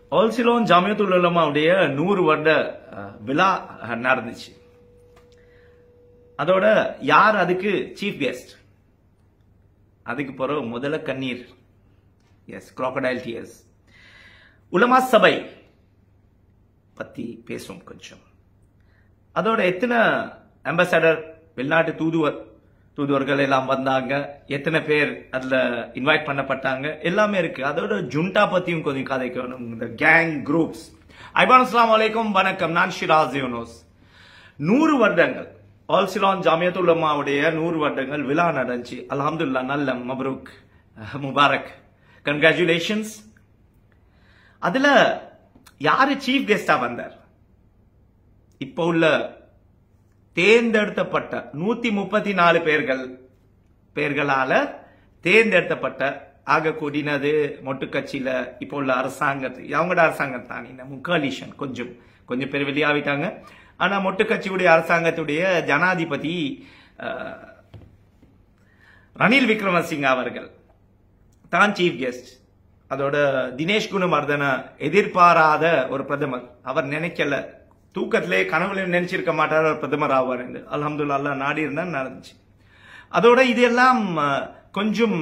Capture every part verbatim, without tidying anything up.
All Ceylon Jamiatul உலமாவுடைய நூறு வருட விழா நடந்துச்சு. அதோட யார் அதுக்கு சீஃப் கெஸ்ட்? அதுக்கு பிறகு முதல கண்ணீர், எஸ் crocodile tears. உலமா சபை பத்தி பேசும் கொஞ்சம். அதோட எத்தனை அம்பாசடர், வெளிநாட்டு தூதுவர் தூதுவர்கள் எல்லாம் வந்தாங்க, எத்தனை பேர் அதுல இன்வைட் பண்ணப்பட்டாங்க, எல்லாமே இருக்கு. அதோட ஜுண்டா பத்தியும் கொஞ்சம் கதைக்கணும். இந்த கேங் குரூப்ஸ். ஐபான் அஸ்ஸலாமு அலைக்கும், வணக்கம். நான் ஷிராஸ் யூனுஸ். நூறு வருடங்கள் ஆல் சிலோன் ஜாமியத்துல் உலமாவுடைய நூறு வருடங்கள் விழா நடந்துச்சு. அல்ஹம்துலில்லாஹ், நல்ல மப்ரூக், முபாரக், கங்க்ராச்சுலேஷன்ஸ். அதுல யாரு சீஃப் கெஸ்டா வந்தார்? இப்ப உள்ள தேர்ந்தெடுக்கப்பட்ட நூத்தி முப்பத்தி நாலு பேர்கள் பேர்களால தேர்ந்தெடுக்கப்பட்ட ஆக கூடினது மொட்டு கட்சியில இப்போ உள்ள அரசாங்கத்து அவங்களோட அரசாங்கம் தான். இந்த முக்காலிஷன் கொஞ்சம் கொஞ்சம் பேர் வெளியாவிட்டாங்க. ஆனா மொட்டு கட்சியுடைய அரசாங்கத்துடைய ஜனாதிபதி ரணில் விக்ரமசிங்க அவர்கள் தான் சீஃப் கெஸ்ட். அதோட தினேஷ் குணவர்தன எதிர்பாராத ஒரு பிரதமர். அவர் நினைக்கல, தூக்கத்திலே கனவுல நினைச்சிருக்க மாட்டார் ஒரு பிரதமர் ஆவார் என்று. அல்ஹம்துலில்லாஹ், அல்லாஹ் நாடி இருந்தா நடந்துச்சு. அதோட இதெல்லாம் கொஞ்சம்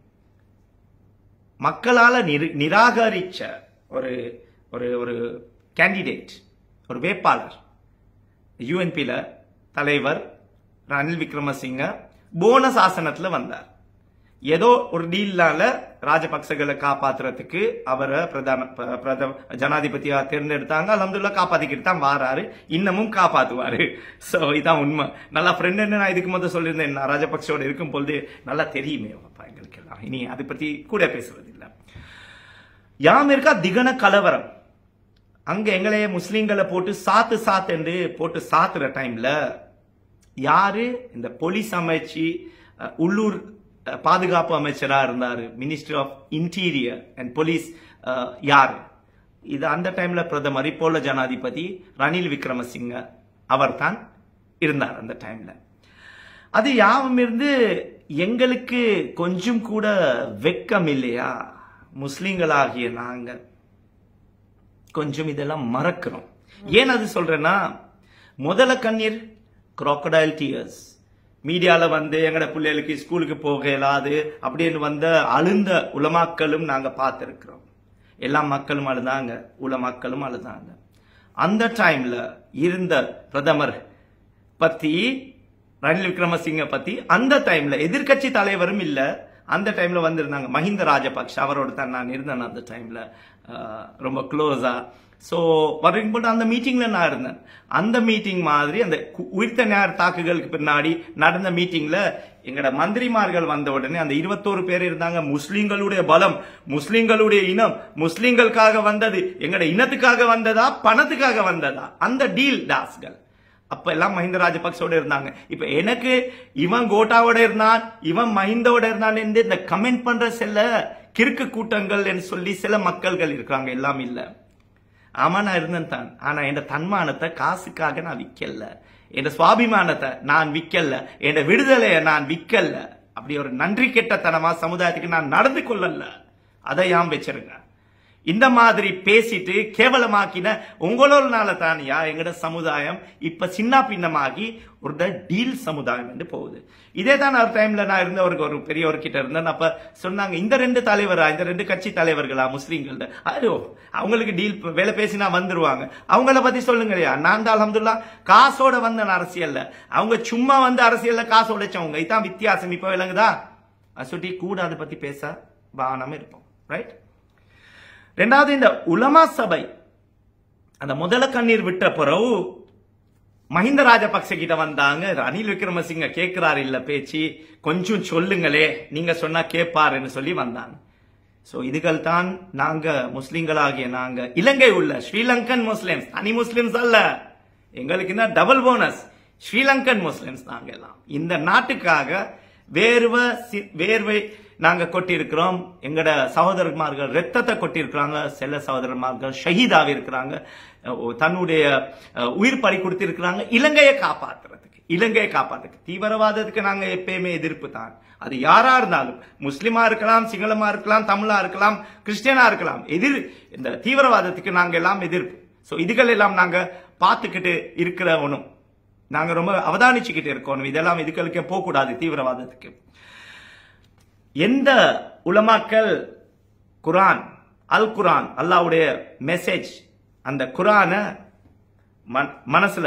மக்களால நிராகரிச்ச ஒரு ஒரு ஒரு கேண்டிடேட், ஒரு வேட்பாளர். யூஎன்பில தலைவர் ரணில் விக்ரமசிங்க போனஸ் ஆசனத்துல வந்தார். ஏதோ ஒரு டீல்லால ராஜபக்சகளை காப்பாத்துறதுக்கு அவரை பிரதம பிரதம ஜனாதிபதியா தேர்ந்தெடுத்தாங்க. அல்ஹம்துலில்லாஹ், காப்பாத்திக்கிட்டு தான் வாராரு, இன்னமும் காப்பாத்துவாரு. சோ இதான் உண்மை. நல்லா ஃப்ரெண்ட் நான் இதுக்கு முதல் சொல்லியிருந்தேன். ராஜபக்சோட இருக்கும் பொழுது நல்லா தெரியுமே எங்களுக்கு எல்லாம். இனி அதை பத்தி கூட பேசுவது இல்லை. யாம் இருக்கா திகன கலவரம். அங்க எங்களையே முஸ்லீம்களை போட்டு சாத்து சாத்து என்று போட்டு சாத்துற டைம்ல யாரு இந்த போலீஸ் அமைச்சு உள்ளூர் பாதுகாப்பு அமைச்சரா இருந்தாரு, minister of interior and police யாரு? இது அந்த டைம்ல பிரதமர் இப்போ உள்ள ஜனாதிபதி ரணில் விக்ரமசிங்க அவர் தான் இருந்தார் அந்த டைம்ல. அது யாவும் இருந்து எங்களுக்கு கொஞ்சம் கூட வெக்கம் இல்லையா? முஸ்லீம்களாகிய நாங்க கொஞ்சம் இதெல்லாம் மறக்கிறோம். ஏன் அது சொல்றேன்னா, முதல கண்ணீர் crocodile tears. மீடியால வந்து எங்கட பிள்ளைகளுக்கு ஸ்கூலுக்கு போக இயலாது அப்படின்னு வந்த அழுந்த உலமாக்களும் நாங்க பார்த்திருக்கிறோம். எல்லா மக்களும் அழுதாங்க, உலமாக்களும் அழுதாங்க. அந்த டைம்ல இருந்த பிரதமர் பத்தி, ரணில் விக்ரமசிங்க பத்தி அந்த டைம்ல எதிர்கட்சி தலைவரும் இல்ல. அந்த டைம்ல வந்திருந்தாங்க மஹிந்த ராஜபக்ஷ, அவரோட தான் நான் இருந்தேன் அந்த டைம்ல ரொம்ப க்ளோஸா. சோ வரும்போது அந்த மீட்டிங்ல நான் இருந்தேன். அந்த மீட்டிங் மாதிரி அந்த உயிர்த்த நேர தாக்குதலுக்கு பின்னாடி நடந்த மீட்டிங்ல எங்கட மந்திரிமார்கள் வந்த உடனே அந்த இருபத்தோரு பேர் இருந்தாங்க. முஸ்லிம்களுடைய பலம், முஸ்லிம்களுடைய இனம், முஸ்லிம்களுக்காக வந்தது, எங்கட இனத்துக்காக வந்ததா பணத்துக்காக வந்ததா, அந்த டீல் டாஸ்கள் அப்ப எல்லாம் மஹிந்த ராஜபக்சோட இருந்தாங்க. இப்ப எனக்கு இவன் கோட்டாவோட இருந்தான், இவன் மஹிந்தோட இருந்தான் என்று இந்த கமெண்ட் பண்ற சில கிறுக்கு கூட்டங்கள் என்று சொல்லி சில மக்கள்கள் இருக்காங்க. எல்லாம் இல்ல. ஆமா, நான் இருந்தேன் தான். ஆனா என் தன்மானத்தை காசுக்காக நான் விக்கல, என் சுவாபிமானத்தை நான் விக்கல, என் விடுதலையை நான் விக்கல. அப்படி ஒரு நன்றி கெட்டத்தனமா சமுதாயத்துக்கு நான் நடந்து கொள்ளல. அதை யாம் வச்சிருங்க. இந்த மாதிரி பேசிட்டு கேவலமாக்கின உங்களோட தானியா எங்கட சமுதாயம் இப்ப சின்ன பின்னமாகி ஒரு டீல் சமுதாயம் என்று போகுது. இதே தான் ஒரு டைம்ல நான் இருந்தவருக்கு ஒரு பெரியவர்கிட்ட இருந்தேன். அப்ப சொன்னாங்க, இந்த ரெண்டு தலைவரா, இந்த ரெண்டு கட்சி தலைவர்களா முஸ்லீம்கள், ஐயோ அவங்களுக்கு டீல் வேலை பேசினா வந்துருவாங்க, அவங்கள பத்தி சொல்லுங்களையா. நான் தான் அல்ஹம்துலில்லாஹ் காசோட வந்த அரசியல்ல, அவங்க சும்மா வந்து அரசியல்ல காசு உடைச்சவங்க. இதான் வித்தியாசம். இப்ப விளங்குதா? அசுட்டி கூட அதை பத்தி பேச வானம் இருப்போம். ரைட். ரெண்டாவது, இந்த உலமா சபை அந்த முதல கண்ணீர் விட்ட பிறகு மஹிந்த ராஜபக்ச கிட்ட வந்தாங்க. ரணில் விக்ரமசிங்க கேட்கிறாரு இல்ல பேச்சு, கொஞ்சம் சொல்லுங்களே, நீங்க சொன்னா கேட்பாருன்னு சொல்லி வந்தாங்க. சோ இதுகள் தான் நாங்க முஸ்லிம்களாகிய நாங்க இலங்கை உள்ள ஸ்ரீலங்கன் முஸ்லிம்ஸ், தனி முஸ்லிம்ஸ் அல்ல. எங்களுக்கு என்ன டபுள் போனஸ், ஸ்ரீலங்கன் முஸ்லிம்ஸ் நாங்க எல்லாம். இந்த நாட்டுக்காக வேர்வை வேர்வை நாங்க கொட்டிருக்கிறோம். எங்கட சகோதரமார்கள் ரத்தத்தை கொட்டிருக்கிறாங்க. சில சகோதரமார்கள் ஷஹீதாவி இருக்கிறாங்க, தன்னுடைய உயிர் பறி கொடுத்திருக்கிறாங்க இலங்கையை காப்பாற்றுறதுக்கு. இலங்கையை காப்பாற்றுக்கு. தீவிரவாதத்துக்கு நாங்க எப்பயுமே எதிர்ப்பு தான். அது யாரா இருந்தாலும், முஸ்லிமா இருக்கலாம், சிங்களமா இருக்கலாம், தமிழா இருக்கலாம், கிறிஸ்டியனா இருக்கலாம், எதிர் இந்த தீவிரவாதத்துக்கு நாங்க எல்லாம் எதிர்ப்பு. சோ இதுகள் எல்லாம் நாங்க பார்த்துக்கிட்டு இருக்கிறவனும் நாங்க ரொம்ப அவதானிச்சுக்கிட்டு இருக்கணும். இதெல்லாம் இதுகளுக்கு போக கூடாது. தீவிரவாதத்துக்கு எந்த உலமாக்கள் குரான், அல் குரான், அல்லாஹ்வுடைய மெசேஜ், அந்த குரான மனசுல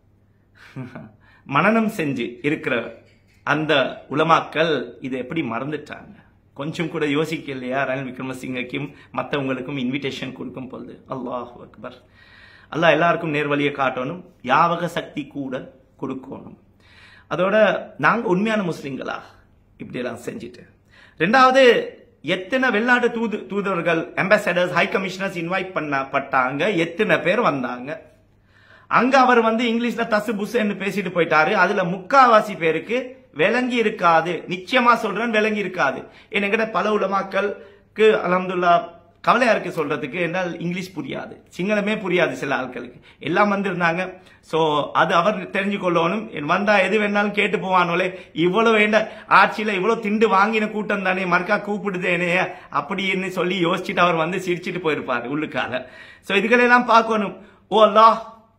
மனனம் செஞ்சு இருக்கிற அந்த உலமாக்கள் இதை எப்படி மறந்துட்டாங்க? கொஞ்சம் கூட யோசிக்கலையா? ரணில் விக்ரமசிங்கக்கும் மற்றவங்களுக்கும் இன்விடேஷன் கொடுக்கும் பொழுது அல்லாஹ் அக்பர். அல்லாஹ் எல்லாருக்கும் நேர்வழியை காட்டணும், யாவக சக்தி கூட கொடுக்கணும். அதோட நாங்க உண்மையான முஸ்லிம்களா இப்படி எல்லாம் செஞ்சுட்டு, ரெண்டாவது எத்தனை வெளிநாட்டு தூது தூதர்கள் அம்பாசடர்ஸ், ஹை கமிஷனர்ஸ் இன்வைட் பண்ணப்பட்டாங்க, எத்தனை பேர் வந்தாங்க. அங்க அவர் வந்து இங்கிலீஷ்ல தசு புசுன்னு பேசிட்டு போயிட்டாரு. அதுல முக்காவாசி பேருக்கு விளங்கி இருக்காது. நிச்சயமா சொல்றேன், விளங்கி இருக்காது. என்கிட்ட பல உலமாக்களுக்கு அல்ஹம்துலில்லாஹ் கவலையா இருக்கு சொல்றதுக்கு, என்றால் இங்கிலீஷ் புரியாது, சிங்களமே புரியாது சில ஆட்களுக்கு. எல்லாம் வந்திருந்தாங்க. சோ அது அவர் தெரிஞ்சு கொள்ளணும். வந்தா எது வேணாலும் கேட்டு போவானோலே, இவ்வளவு வேண்ட ஆட்சியில இவ்வளவு திண்டு வாங்கின கூட்டம் தானே, மறுக்கா கூப்பிடுதேனே அப்படின்னு சொல்லி யோசிச்சுட்டு அவர் வந்து சிரிச்சுட்டு போயிருப்பாரு உள்ளுக்கால. சோ இதுகளெல்லாம் பார்க்கணும். ஓ அல்லாஹ்,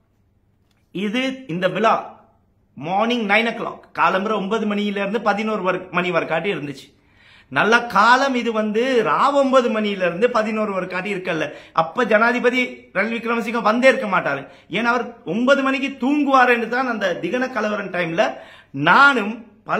இது இந்த விழா மார்னிங் நைன் ஓ கிளாக் காலம்புற ஒன்பது மணியில இருந்து பதினோரு மணி வரைக்காட்டி இருந்துச்சு. நல்ல காலம். இது வந்து ராவ் ஒன்பது மணியில இருந்து பதினோரு வரைக்காட்டி இருக்கல. அப்ப ஜனாதிபதி ரணில் விக்ரமசிங்க வந்தே இருக்க மாட்டாரு. ஏன்னா அவர் ஒன்பது மணிக்கு தூங்குவாருன்னு தான் அந்த திகன கலவரன் டைம்ல நானும் பல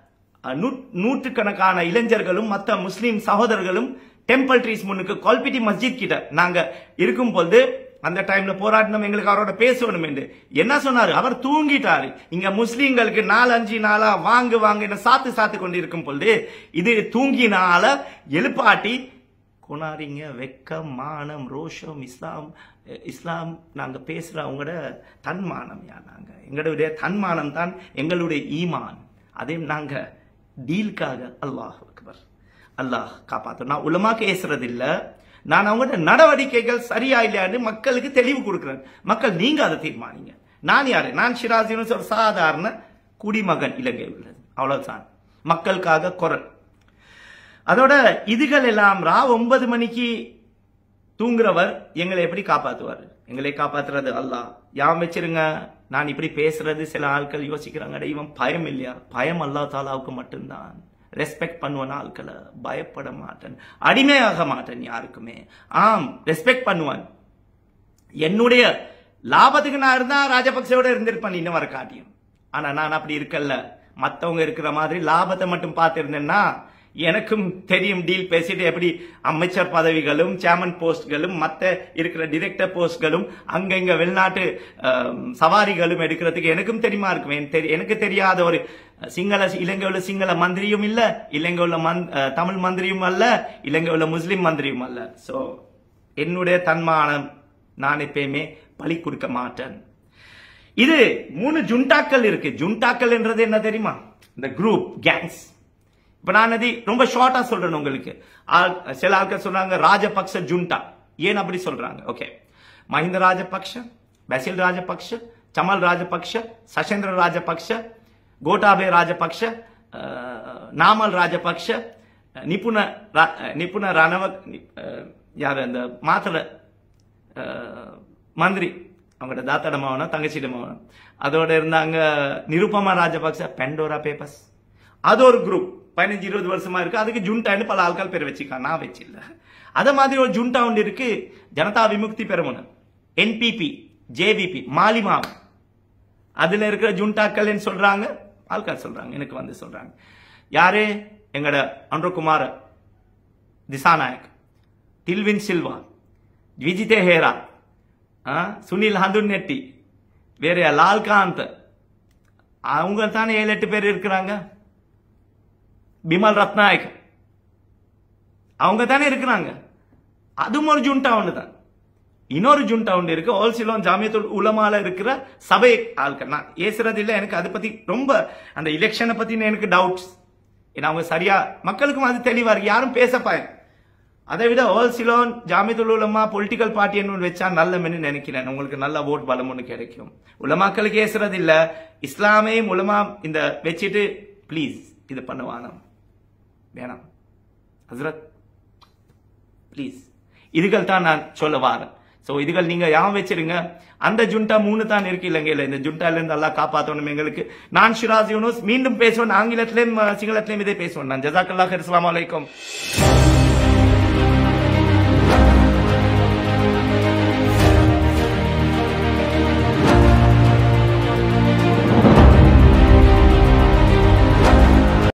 நூற்றுக்கணக்கான இளைஞர்களும் மற்ற முஸ்லீம் சகோதரர்களும் டெம்பிள் ட்ரீஸ் முன்னுக்கு கோல்பிட்டி மஸ்ஜித் கிட்ட நாங்க இருக்கும் பொழுது அந்த டைம்ல போராட்டம், எங்களுக்கு அவரோட பேசணும் என்று என்ன சொன்னாரு? அவர் தூங்கிட்டாரு. இங்க முஸ்லீம்களுக்கு நாலு அஞ்சு நாளா வாங்கு வாங்க சாத்து சாத்து கொண்டு இருக்கும் பொழுது இது தூங்கினால எழுப்பாட்டி கொண்டாடிங்க. வெக்கம், மானம், ரோஷம், இஸ்லாம் இஸ்லாம் நாங்க பேசுற அவங்களோட தன்மானம். யா நாங்க எங்களுடைய தன்மானம் தான் எங்களுடைய ஈமான். அதே நாங்க டீல்காக அல்லாஹ் அக்பர், அல்லாஹ் காப்பாத்தோம். நான் உலமா பேசுறது இல்ல, நான் அவங்களோட நடவடிக்கைகள் சரியா இல்லையான்னு மக்களுக்கு தெளிவு கொடுக்கிறேன். மக்கள் நீங்க அதை தீர்மானிங்க. நான் யாரு? நான் ஷிராஜின்னு ஒரு சாதாரண குடிமகன் இலங்கை உள்ளது, அவ்வளவுதான். மக்களுக்காக குரல். அதோட இதுகள் எல்லாம் ரா ஒன்பது மணிக்கு தூங்குறவர் எங்களை எப்படி காப்பாத்துவார்? எங்களை காப்பாத்துறது அல்லாஹ். யாம் வச்சிருங்க. நான் இப்படி பேசுறது சில ஆட்கள் யோசிக்கிறாங்க, இவன் பயம் இல்லையா? பயம் அல்லாஹ் தாலாவுக்கு மட்டும்தான். ரெஸ்பெக்ட் பண்ணுவன் ஆட்களை, பயப்பட மாட்டேன், அடிமையாக மாட்டேன் யாருக்குமே. ஆம், ரெஸ்பெக்ட் பண்ணுவான். என்னுடைய லாபத்துக்கு நான் இருந்தா ராஜபக்சோட இருந்திருப்பேன் இன்னும் வர காட்டியும். ஆனா நான் அப்படி இருக்கல. மத்தவங்க இருக்கிற மாதிரி லாபத்தை மட்டும் பார்த்திருந்தேன்னா எனக்கும் தெரியும். டீல் பேசிட்டு எப்படி அமைச்சர் பதவிகளும் சேர்மன் போஸ்ட்களும் மற்ற இருக்கிற டிரெக்டர் போஸ்ட்களும் அங்கங்க வெளிநாட்டு சவாரிகளும் எடுக்கிறதுக்கு எனக்கும் தெரியுமா இருக்கும். எனக்கு தெரியாத ஒரு சிங்கள இலங்கை உள்ள சிங்கள மந்திரியும் இல்ல, இலங்கை உள்ள தமிழ் மந்திரியும் அல்ல, இலங்கை உள்ள முஸ்லிம் மந்திரியும் அல்ல. சோ என்னுடைய தன்மானம் நான் எப்பயுமே பலி கொடுக்க மாட்டேன். இது மூணு ஜுண்டாக்கள் இருக்கு. ஜுண்டாக்கள் என்றது என்ன தெரியுமா? இந்த குரூப் கேங்ஸ். இப்ப நான் அது ரொம்ப ஷார்ட்டா சொல்றேன் உங்களுக்கு. சில ஆட்கள் சொல்றாங்க ராஜபக்ச ஜுண்டா. ஏன் அப்படி சொல்றாங்க? ஓகே, மஹிந்த ராஜபக்ஷ, பசில் ராஜபக்ஷ, சமல் ராஜபக்ஷ, சசேந்திர ராஜபக்ஷ, கோட்டாபே ராஜபக்ஷ, நாமல் ராஜபக்ஷ, நிபுண நிபுண ரணவ யாரு அந்த மாத்திர மந்திரி, அவங்களோட தாத்தடமாவனா தங்கச்சிடமாவனா. அதோட இருந்தாங்க நிருபமா ராஜபக்ச, பெண்டோரா பேப்பர்ஸ். அது ஒரு குரூப் பதினஞ்சு இருபது வருஷமா இருக்கு. அதுக்கு ஜுண்டான்னு பல ஆட்கள் பேர் வச்சுக்கான், நான் வச்சில்ல. அத மாதிரி ஒரு ஜுண்டா ஒன்று இருக்கு, ஜனதா விமுக்தி பெரமுன, என்பிபி, ஜேவிபி, மாலிமாவ். அதுல இருக்கிற ஜுண்டாக்கள் சொல்றாங்க, ஆட்கள் சொல்றாங்க, எனக்கு வந்து சொல்றாங்க. யாரு? எங்கட அன்றுகுமார திசாநாயக், தில்வின் சில்வா, விஜிதே ஹேரா, சுனில் ஹந்துன்னெட்டி, வேற லால்காந்த், அவங்க தானே ஏழு எட்டு பேர் இருக்கிறாங்க. பிமல் ரத்நாயக், அவங்க தானே இருக்கிறாங்க. அதுவும் ஒரு ஜுண்டா ஒன்று தான். இன்னொரு ஜுண்டா ஒன்று இருக்கு, ஓல்சிலோன் ஜாமியத்துல் உலமால இருக்கிற சபை ஆட்கள். நான் ஏசுறது இல்லை, எனக்கு அதை பத்தி ரொம்ப அந்த எலெக்ஷனை பத்தி எனக்கு டவுட்ஸ். ஏன்னா அவங்க சரியா மக்களுக்கும் அது தெளிவா இருக்கு, யாரும் பேச பாய. அதை விட all Ceylon Jamiyyathul Ulama political party என்ன வச்சா நல்லமென்னு நினைக்கிறேன். உங்களுக்கு நல்ல ஓட் பலம் ஒன்று கிடைக்கும். உலமாக்களுக்கு ஏசுறது இல்ல, இஸ்லாமையும் உலமா இந்த வச்சுட்டு பிளீஸ் இது பண்ணுவானா வேணாம் ஹசரத் பிளீஸ். இதுகள் தான் நான் சொல்ல வாரேன். சோ இதுகள் நீங்க யாம் வச்சிருங்க. அந்த ஜுண்டா மூணு தான் இருக்கு இலங்கையில. இந்த ஜுண்டால இருந்து எல்லாம் காப்பாற்றணும் எங்களுக்கு. நான் ஷிராஸ் யூனுஸ் மீண்டும் பேசுவேன். ஆங்கிலத்திலையும் சிங்களத்திலையும் இதே பேசுவேன். நான் ஜஸாக்கல்லாஹ். அஸ்ஸலாமு அலைக்கும்.